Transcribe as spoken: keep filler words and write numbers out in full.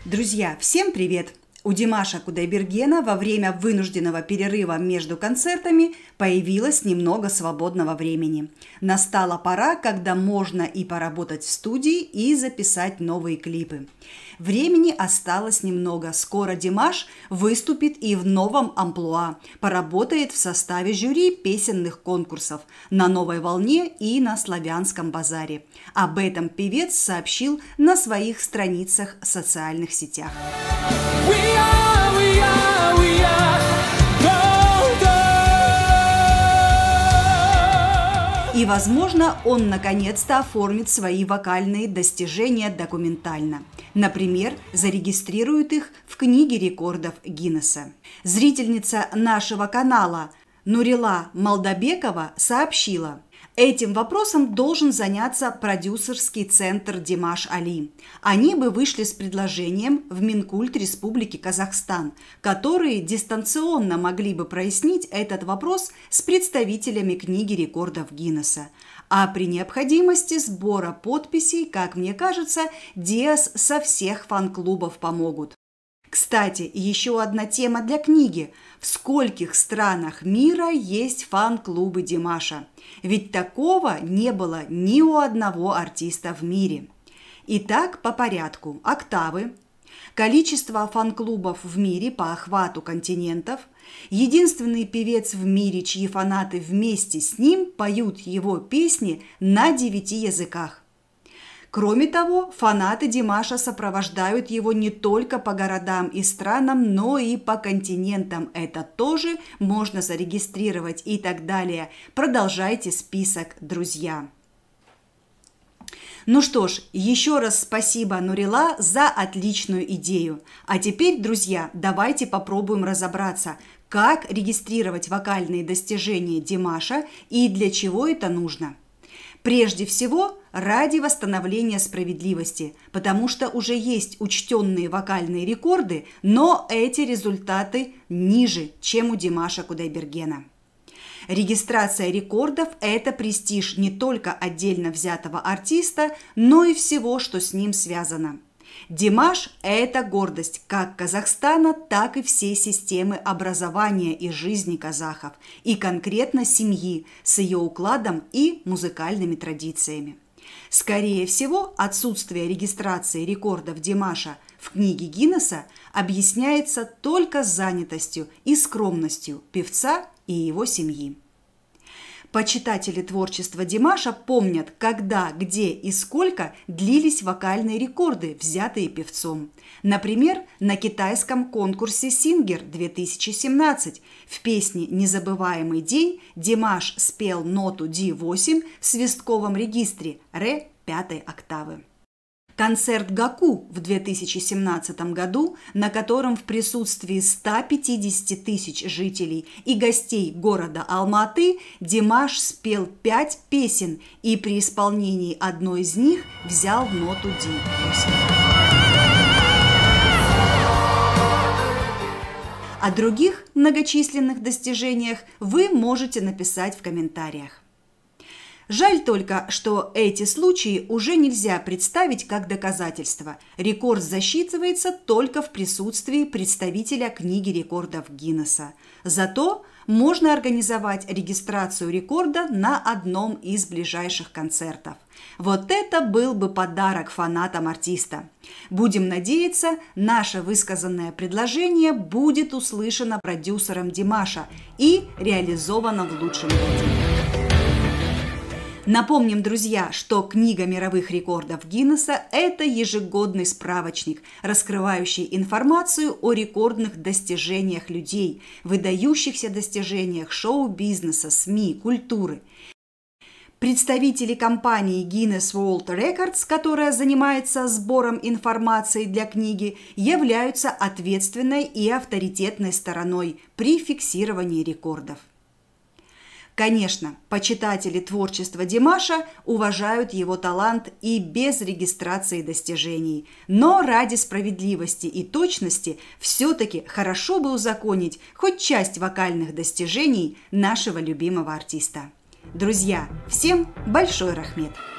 Друзья, всем привет! У Димаша Кудайбергена во время вынужденного перерыва между концертами появилось немного свободного времени. Настала пора, когда можно и поработать в студии, и записать новые клипы. Времени осталось немного. Скоро Димаш выступит и в новом амплуа, поработает в составе жюри песенных конкурсов на «Новой волне» и на «Славянском базаре». Об этом певец сообщил на своих страницах в социальных сетях. И, возможно, он наконец-то оформит свои вокальные достижения документально. Например, зарегистрирует их в книге рекордов Гиннесса. Зрительница нашего канала Нурила Малдабекова сообщила: этим вопросом должен заняться продюсерский центр Димаш Али. Они бы вышли с предложением в Минкульт Республики Казахстан, которые дистанционно могли бы прояснить этот вопрос с представителями книги рекордов Гиннесса. А при необходимости сбора подписей, как мне кажется, Диас со всех фан-клубов помогут. Кстати, еще одна тема для книги. В скольких странах мира есть фан-клубы Димаша? Ведь такого не было ни у одного артиста в мире. Итак, по порядку. Октавы. Количество фан-клубов в мире по охвату континентов. Единственный певец в мире, чьи фанаты вместе с ним поют его песни на девяти языках. Кроме того, фанаты Димаша сопровождают его не только по городам и странам, но и по континентам. Это тоже можно зарегистрировать и так далее. Продолжайте список, друзья. Ну что ж, еще раз спасибо, Нурила, за отличную идею. А теперь, друзья, давайте попробуем разобраться, как регистрировать вокальные достижения Димаша и для чего это нужно. Прежде всего, ради восстановления справедливости, потому что уже есть учтенные вокальные рекорды, но эти результаты ниже, чем у Димаша Кудайбергена. Регистрация рекордов – это престиж не только отдельно взятого артиста, но и всего, что с ним связано. Димаш – это гордость как Казахстана, так и всей системы образования и жизни казахов, и конкретно семьи с ее укладом и музыкальными традициями. Скорее всего, отсутствие регистрации рекордов Димаша в книге Гиннесса объясняется только занятостью и скромностью певца и его семьи. Почитатели творчества Димаша помнят, когда, где и сколько длились вокальные рекорды, взятые певцом. Например, на китайском конкурсе «Сингер» две тысячи семнадцать в песне «Незабываемый день» Димаш спел ноту ди восемь в свистковом регистре ре пятой октавы. Концерт Гаку в две тысячи семнадцатом году, на котором в присутствии ста пятидесяти тысяч жителей и гостей города Алматы Димаш спел пять песен и при исполнении одной из них взял ноту ди восемь. О других многочисленных достижениях вы можете написать в комментариях. Жаль только, что эти случаи уже нельзя представить как доказательство. Рекорд засчитывается только в присутствии представителя книги рекордов Гиннесса. Зато можно организовать регистрацию рекорда на одном из ближайших концертов. Вот это был бы подарок фанатам артиста. Будем надеяться, наше высказанное предложение будет услышано продюсером Димаша и реализовано в лучшем виде. Напомним, друзья, что книга мировых рекордов Гиннесса – это ежегодный справочник, раскрывающий информацию о рекордных достижениях людей, выдающихся достижениях шоу-бизнеса, СМИ, культуры. Представители компании Guinness World Records, которая занимается сбором информации для книги, являются ответственной и авторитетной стороной при фиксировании рекордов. Конечно, почитатели творчества Димаша уважают его талант и без регистрации достижений. Но ради справедливости и точности все-таки хорошо бы узаконить хоть часть вокальных достижений нашего любимого артиста. Друзья, всем большой рахмет!